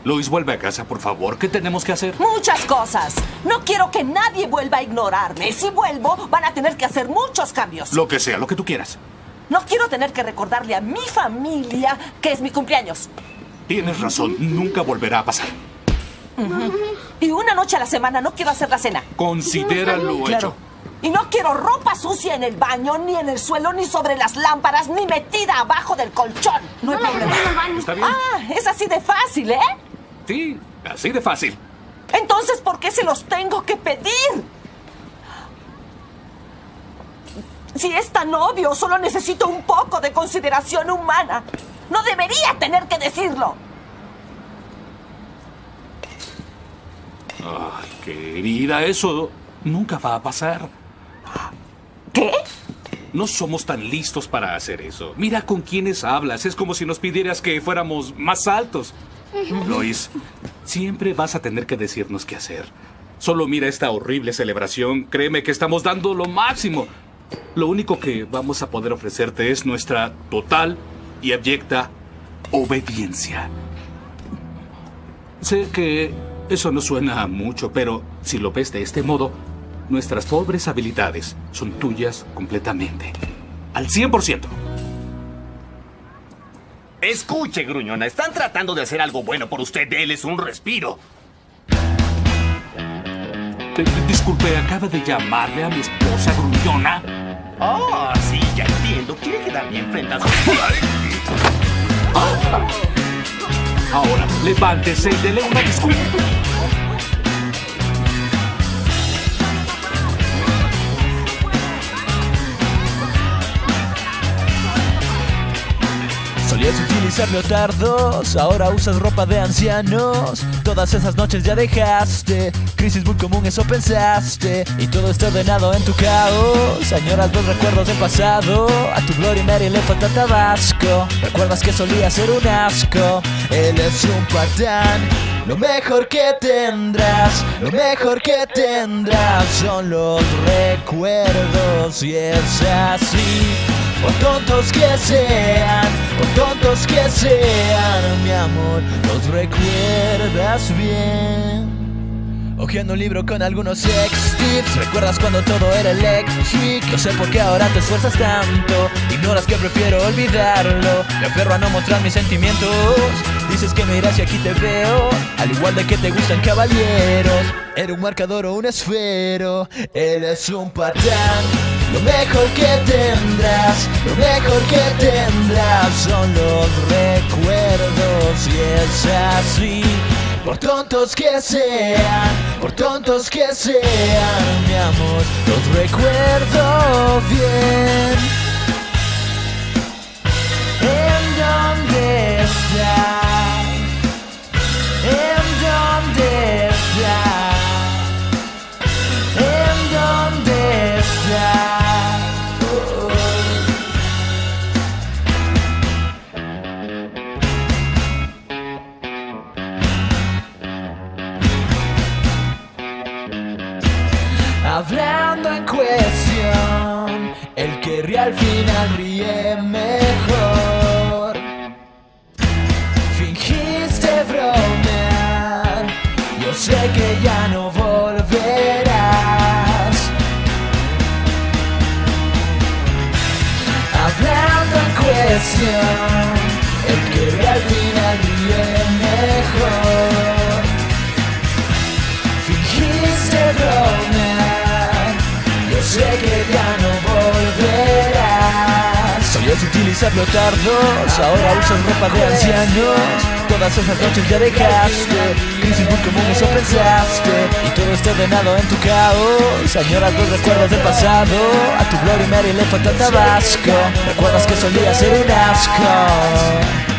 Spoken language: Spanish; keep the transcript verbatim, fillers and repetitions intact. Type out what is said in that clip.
Lois, vuelve a casa, por favor. ¿Qué tenemos que hacer? Muchas cosas. No quiero que nadie vuelva a ignorarme. Si vuelvo, van a tener que hacer muchos cambios. Lo que sea, lo que tú quieras. No quiero tener que recordarle a mi familia que es mi cumpleaños. Tienes razón, nunca volverá a pasar. Uh-huh. Y una noche a la semana no quiero hacer la cena. Considéralo claro. hecho. Y no quiero ropa sucia en el baño, ni en el suelo, ni sobre las lámparas, ni metida abajo del colchón. No hay no problema. Está bien. Ah, es así de fácil, ¿eh? Sí, así de fácil. Entonces, ¿por qué se los tengo que pedir? Si es tan obvio, solo necesito un poco de consideración humana. No debería tener que decirlo. Ay, querida, eso nunca va a pasar. ¿Qué? No somos tan listos para hacer eso. Mira con quiénes hablas. Es como si nos pidieras que fuéramos más altos. Lois, siempre vas a tener que decirnos qué hacer. Solo mira esta horrible celebración. Créeme que estamos dando lo máximo. Lo único que vamos a poder ofrecerte es nuestra total y abyecta obediencia. Sé que eso no suena a mucho, pero si lo ves de este modo, nuestras pobres habilidades son tuyas completamente. Al cien por ciento. Escuche, gruñona, están tratando de hacer algo bueno por usted. Déles un respiro. D- Disculpe, acaba de llamarle a mi esposa gruñona. Oh, sí, ya entiendo. Quiere quedar bien frente a su... Ahora, levántese y dele una disculpa. Solías utilizar leotardos, ahora usas ropa de ancianos. Todas esas noches ya dejaste, crisis muy común, eso pensaste. Y todo está ordenado en tu caos. Añoras los recuerdos del pasado, a tu Bloody Mary le falta tabasco. Recuerdas que solía ser un asco. Él es un patán, lo mejor que tendrás, lo mejor que tendrás son los recuerdos. Y es así, por tontos que sean, por tontos que sean, mi amor, los recuerdas bien. Hojeando un libro con algunos sex tips, recuerdas cuando todo era electric. No sé por qué ahora te esfuerzas tanto, ignoras que prefiero olvidarlo. Me aferro a no mostrar mis sentimientos, dices que me irás y aquí te veo. Al igual de que te gustan caballeros, era un marcador o un esfero. Él es un patán, lo mejor que tendrás, lo mejor que tendrás son los recuerdos. Y es así, por tontos que sean, por tontos que sean, mi amor, los recuerdo bien. ¿En dónde estás? ¿En dónde estás? ¿En dónde estás? Hablando en cuestión, el que ríe al final ríe mejor. Fingiste bromear, yo sé que ya no volverás. Hablando en cuestión, el que ríe al final ríe mejor. Fingiste bromear, yo sé que ya no volverás. Solías utilizar leotardos, ahora usas ropa de ancianos. Todas esas noches ya dejaste, crisis muy común, eso pensaste. Y todo está ordenado en tu caos. Añoras los recuerdos del pasado, a tu Bloody Mary le falta tabasco. Recuerdas que solía ser un asco.